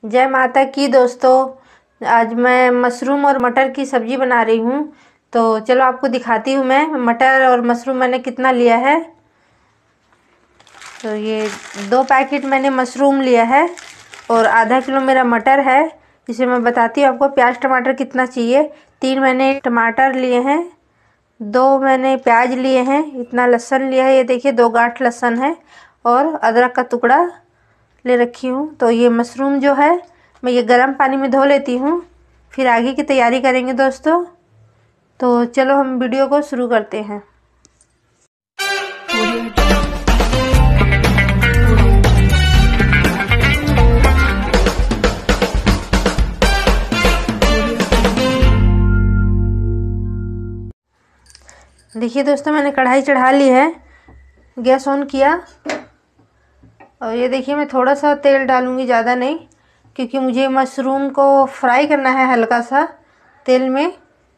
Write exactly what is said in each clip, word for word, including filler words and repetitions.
जय माता की दोस्तों। आज मैं मशरूम और मटर की सब्जी बना रही हूँ। तो चलो आपको दिखाती हूँ मैं मटर और मशरूम मैंने कितना लिया है। तो ये दो पैकेट मैंने मशरूम लिया है और आधा किलो मेरा मटर है। इसे मैं बताती हूँ आपको प्याज टमाटर कितना चाहिए। तीन मैंने टमाटर लिए हैं, दो मैंने प्याज लिए हैं, इतना लहसुन लिया है, ये देखिए दो गांठ लहसुन है और अदरक का टुकड़ा ले रखी हूँ। तो ये मशरूम जो है मैं ये गर्म पानी में धो लेती हूँ, फिर आगे की तैयारी करेंगे दोस्तों। तो चलो हम वीडियो को शुरू करते हैं। देखिए दोस्तों, मैंने कढ़ाई चढ़ा ली है, गैस ऑन किया और ये देखिए मैं थोड़ा सा तेल डालूंगी, ज़्यादा नहीं, क्योंकि मुझे मशरूम को फ्राई करना है हल्का सा तेल में।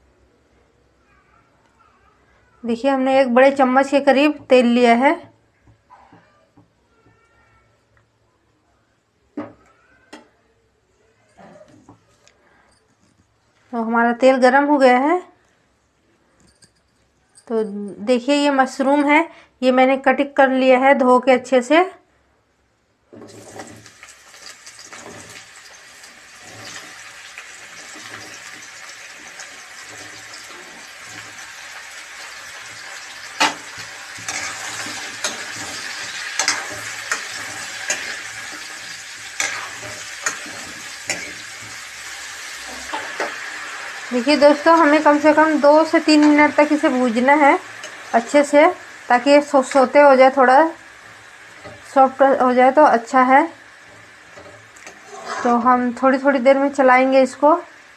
देखिए हमने एक बड़े चम्मच के करीब तेल लिया है। तो हमारा तेल गरम हो गया है। तो देखिए ये मशरूम है, ये मैंने कटिंग कर लिया है धो के अच्छे से। देखिए दोस्तों, हमें कम से कम दो से तीन मिनट तक इसे भूनना है अच्छे से, ताकि ये सो सोते हो जाए, थोड़ा सॉफ्ट हो जाए तो अच्छा है। तो हम थोड़ी थोड़ी देर में चलाएंगे इसको।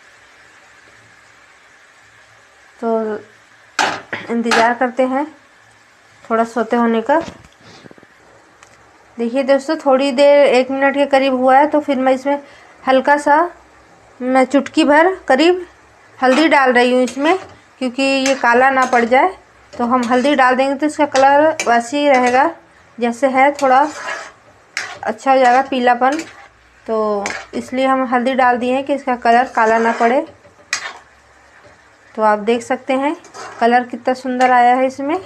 तो इंतज़ार करते हैं थोड़ा सोते होने का। देखिए दोस्तों, थोड़ी देर एक मिनट के करीब हुआ है। तो फिर मैं इसमें हल्का सा, मैं चुटकी भर करीब हल्दी डाल रही हूँ इसमें, क्योंकि ये काला ना पड़ जाए। तो हम हल्दी डाल देंगे तो इसका कलर वैसे ही रहेगा जैसे है, थोड़ा अच्छा हो जाएगा पीलापन। तो इसलिए हम हल्दी डाल दिए हैं कि इसका कलर काला ना पड़े। तो आप देख सकते हैं कलर कितना सुंदर आया है इसमें।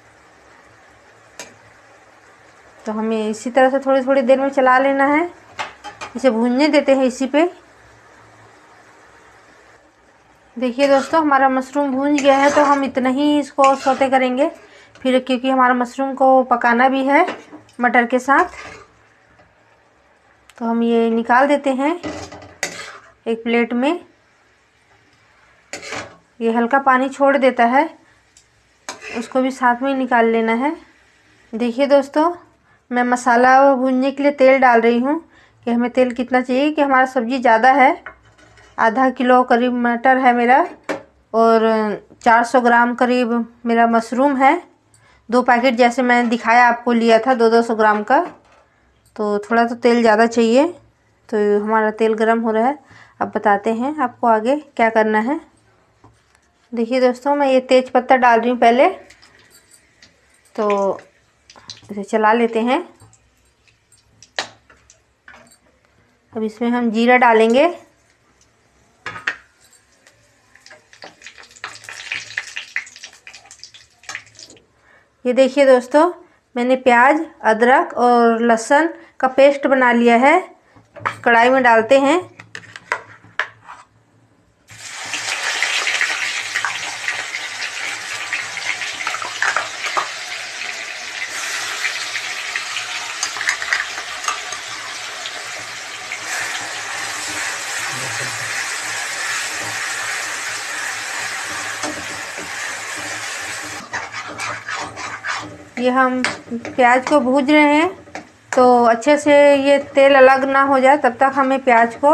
तो हमें इसी तरह से थोड़ी थोड़ी देर में चला लेना है, इसे भूनने देते हैं इसी पे। देखिए दोस्तों, हमारा मशरूम भून गया है। तो हम इतना ही इसको सौते करेंगे फिर, क्योंकि हमारा मशरूम को पकाना भी है मटर के साथ। तो हम ये निकाल देते हैं एक प्लेट में। ये हल्का पानी छोड़ देता है, उसको भी साथ में ही निकाल लेना है। देखिए दोस्तों, मैं मसाला भूनने के लिए तेल डाल रही हूँ कि हमें तेल कितना चाहिए, कि हमारा सब्ज़ी ज़्यादा है। आधा किलो करीब मटर है मेरा और चार सौ ग्राम करीब मेरा मशरूम है। दो पैकेट जैसे मैंने दिखाया आपको लिया था, दो दो सौ ग्राम का। तो थोड़ा तो तेल ज़्यादा चाहिए। तो हमारा तेल गरम हो रहा है। अब बताते हैं आपको आगे क्या करना है। देखिए दोस्तों, मैं ये तेज पत्ता डाल रही हूँ पहले। तो इसे चला लेते हैं। अब इसमें हम जीरा डालेंगे। ये देखिए दोस्तों, मैंने प्याज अदरक और लहसुन का पेस्ट बना लिया है, कढ़ाई में डालते हैं। ये हम प्याज को भून रहे हैं। तो अच्छे से ये तेल अलग ना हो जाए तब तक हमें प्याज को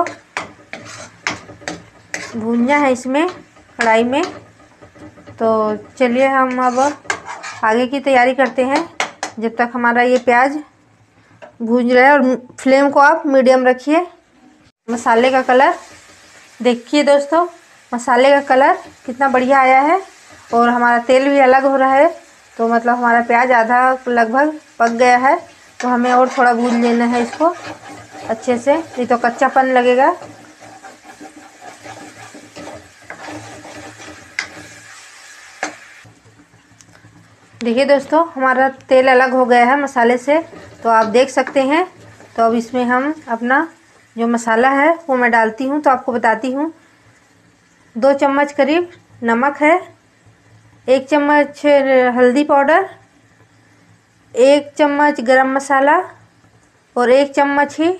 भूनना है इसमें कढ़ाई में। तो चलिए हम अब आगे की तैयारी करते हैं, जब तक हमारा ये प्याज भून रहा है। और फ्लेम को आप मीडियम रखिए। मसाले का कलर देखिए दोस्तों, मसाले का कलर कितना बढ़िया आया है और हमारा तेल भी अलग हो रहा है। तो मतलब हमारा प्याज आधा लगभग पक गया है। तो हमें और थोड़ा भून लेना है इसको। अच्छे से, नहीं तो कच्चापन लगेगा। देखिए दोस्तों, हमारा तेल अलग हो गया है मसाले से, तो आप देख सकते हैं। तो अब इसमें हम अपना जो मसाला है वो मैं डालती हूँ। तो आपको बताती हूँ, दो चम्मच करीब नमक है, एक चम्मच हल्दी पाउडर, एक चम्मच गरम मसाला और एक चम्मच ही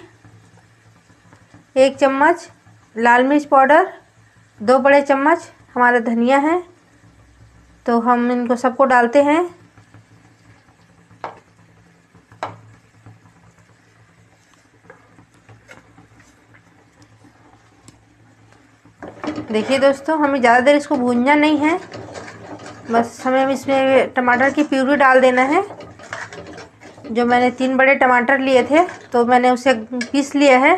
एक चम्मच लाल मिर्च पाउडर, दो बड़े चम्मच हमारा धनिया है। तो हम इनको सबको डालते हैं। देखिए दोस्तों, हमें ज़्यादा देर इसको भूनना नहीं है, बस हमें इसमें टमाटर की प्यूरी डाल देना है। जो मैंने तीन बड़े टमाटर लिए थे तो मैंने उसे पीस लिया है।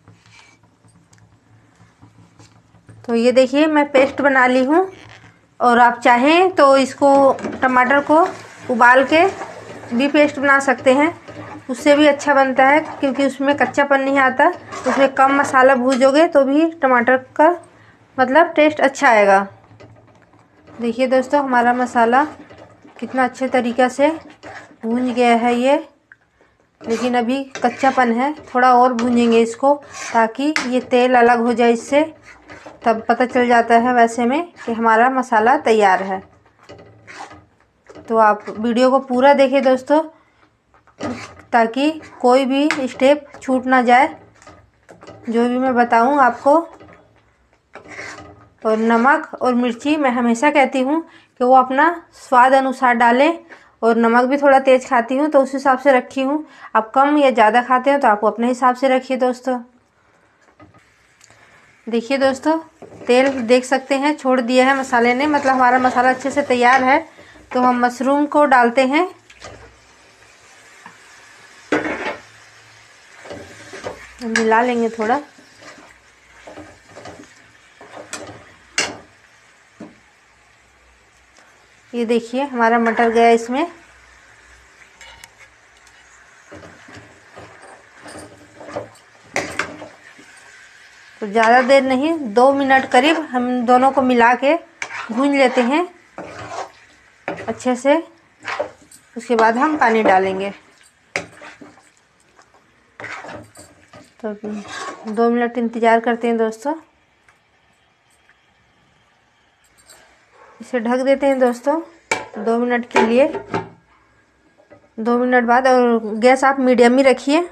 तो ये देखिए मैं पेस्ट बना ली हूँ। और आप चाहें तो इसको टमाटर को उबाल के भी पेस्ट बना सकते हैं, उससे भी अच्छा बनता है, क्योंकि उसमें कच्चापन नहीं आता। उसमें कम मसाला भूनोगे तो भी टमाटर का मतलब टेस्ट अच्छा आएगा। देखिए दोस्तों, हमारा मसाला कितना अच्छे तरीक़ा से भून गया है ये, लेकिन अभी कच्चापन है, थोड़ा और भूनेंगे इसको ताकि ये तेल अलग हो जाए इससे, तब पता चल जाता है वैसे में कि हमारा मसाला तैयार है। तो आप वीडियो को पूरा देखें दोस्तों, ताकि कोई भी स्टेप छूट ना जाए, जो भी मैं बताऊं आपको। और नमक और मिर्ची मैं हमेशा कहती हूँ कि वो अपना स्वाद अनुसार डालें, और नमक भी थोड़ा तेज़ खाती हूँ तो उस हिसाब से रखी हूँ। आप कम या ज़्यादा खाते हो तो आप अपने हिसाब से रखिए दोस्तों। देखिए दोस्तों, तेल देख सकते हैं छोड़ दिया है मसाले ने, मतलब हमारा मसाला अच्छे से तैयार है। तो हम मशरूम को डालते हैं। मिला लेंगे थोड़ा। ये देखिए हमारा मटर गया इसमें। तो ज़्यादा देर नहीं, दो मिनट करीब हम दोनों को मिला के भून लेते हैं अच्छे से। उसके बाद हम पानी डालेंगे। तो दो मिनट इंतज़ार करते हैं दोस्तों। इसे ढक देते हैं दोस्तों दो मिनट के लिए। दो मिनट बाद, और गैस आप मीडियम ही रखिए।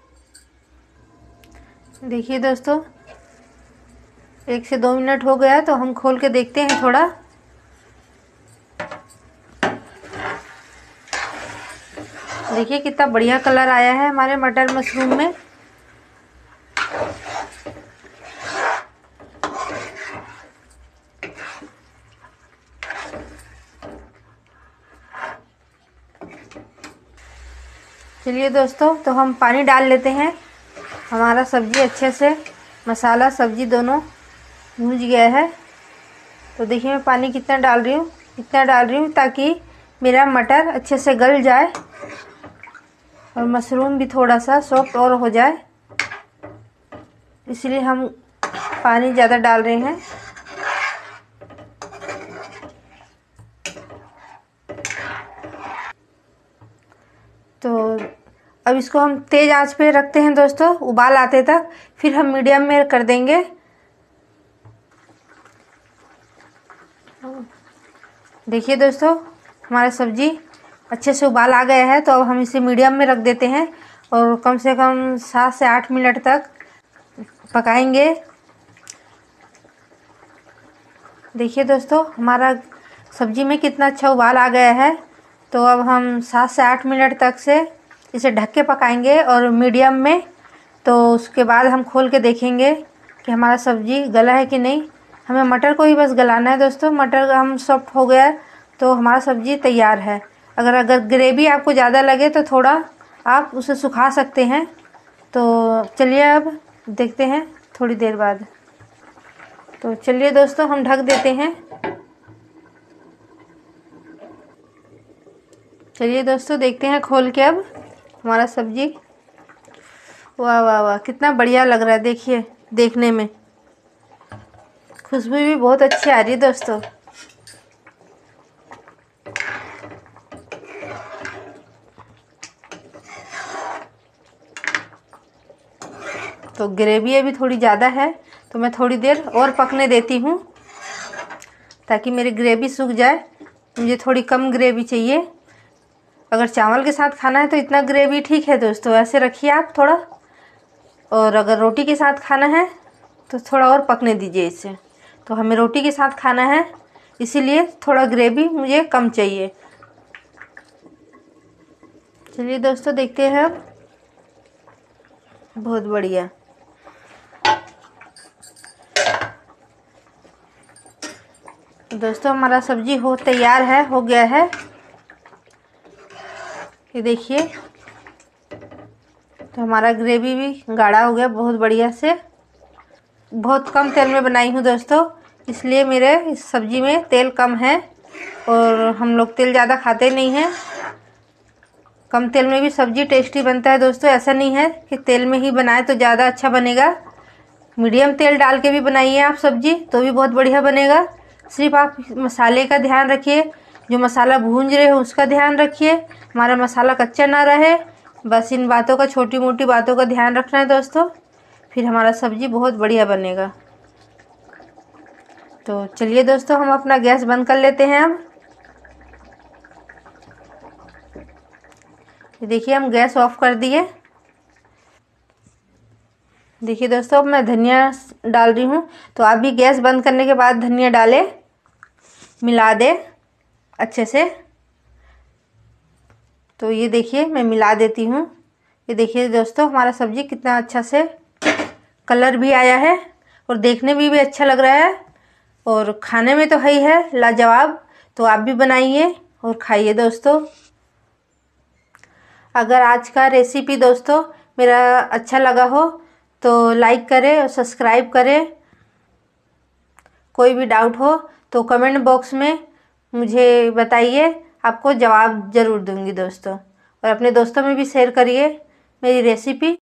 देखिए दोस्तों, एक से दो मिनट हो गया, तो हम खोल के देखते हैं थोड़ा। देखिए कितना बढ़िया कलर आया है हमारे मटर मशरूम में। चलिए दोस्तों, तो हम पानी डाल लेते हैं। हमारा सब्जी अच्छे से, मसाला सब्जी दोनों भून गया है। तो देखिए मैं पानी कितना डाल रही हूँ, इतना डाल रही हूँ ताकि मेरा मटर अच्छे से गल जाए और मशरूम भी थोड़ा सा सॉफ्ट और हो जाए, इसलिए हम पानी ज़्यादा डाल रहे हैं। तो अब इसको हम तेज़ आंच पे रखते हैं दोस्तों, उबाल आते तक, फिर हम मीडियम में कर देंगे। देखिए दोस्तों, हमारा सब्जी अच्छे से उबाल आ गया है। तो अब हम इसे मीडियम में रख देते हैं और कम से कम सात से आठ मिनट तक पकाएंगे। देखिए दोस्तों, हमारा सब्जी में कितना अच्छा उबाल आ गया है। तो अब हम सात से आठ मिनट तक से इसे ढक के पकाएंगे और मीडियम में। तो उसके बाद हम खोल के देखेंगे कि हमारा सब्जी गला है कि नहीं। हमें मटर को ही बस गलाना है दोस्तों। मटर हम सॉफ्ट हो गया तो हमारा सब्जी तैयार है। अगर अगर ग्रेवी आपको ज़्यादा लगे तो थोड़ा आप उसे सुखा सकते हैं। तो चलिए अब देखते हैं थोड़ी देर बाद। तो चलिए दोस्तों, हम ढक देते हैं। चलिए दोस्तों, देखते हैं खोल के अब हमारा सब्जी। वाह वाह वाह, कितना बढ़िया लग रहा है। देखिए, देखने में खुशबू भी बहुत अच्छी आ रही है दोस्तों। तो ग्रेवी अभी थोड़ी ज़्यादा है, तो मैं थोड़ी देर और पकने देती हूँ ताकि मेरी ग्रेवी सूख जाए। मुझे थोड़ी कम ग्रेवी चाहिए। अगर चावल के साथ खाना है तो इतना ग्रेवी ठीक है दोस्तों, ऐसे रखिए आप थोड़ा। और अगर रोटी के साथ खाना है तो थोड़ा और पकने दीजिए इसे। तो हमें रोटी के साथ खाना है, इसीलिए थोड़ा ग्रेवी मुझे कम चाहिए। चलिए दोस्तों, देखते हैं अब। बहुत बढ़िया। दोस्तों, हमारा सब्जी हो तैयार है, हो गया है। ये देखिए, तो हमारा ग्रेवी भी गाढ़ा हो गया बहुत बढ़िया से। बहुत कम तेल में बनाई हूँ दोस्तों, इसलिए मेरे इस सब्जी में तेल कम है। और हम लोग तेल ज़्यादा खाते नहीं हैं। कम तेल में भी सब्जी टेस्टी बनता है दोस्तों। ऐसा नहीं है कि तेल में ही बनाए तो ज़्यादा अच्छा बनेगा। मीडियम तेल डाल के भी बनाइए आप सब्जी, तो भी बहुत बढ़िया बनेगा। सिर्फ आप मसाले का ध्यान रखिए, जो मसाला भूंज रहे हो उसका ध्यान रखिए, हमारा मसाला कच्चा ना रहे। बस इन बातों का, छोटी मोटी बातों का ध्यान रखना है दोस्तों, फिर हमारा सब्जी बहुत बढ़िया बनेगा। तो चलिए दोस्तों, हम अपना गैस बंद कर लेते हैं अब। देखिए, हम गैस ऑफ कर दिए। देखिए दोस्तों, अब मैं धनिया डाल रही हूँ। तो आप भी गैस बंद करने के बाद धनिया डालें, मिला दे अच्छे से। तो ये देखिए, मैं मिला देती हूँ। ये देखिए दोस्तों, हमारा सब्जी कितना अच्छा से कलर भी आया है और देखने में भी अच्छा लग रहा है और खाने में तो है ही है लाजवाब। तो आप भी बनाइए और खाइए दोस्तों। अगर आज का रेसिपी दोस्तों मेरा अच्छा लगा हो तो लाइक करें और सब्सक्राइब करें। कोई भी डाउट हो तो कमेंट बॉक्स में मुझे बताइए, आपको जवाब ज़रूर दूंगी दोस्तों। और अपने दोस्तों में भी शेयर करिए मेरी रेसिपी।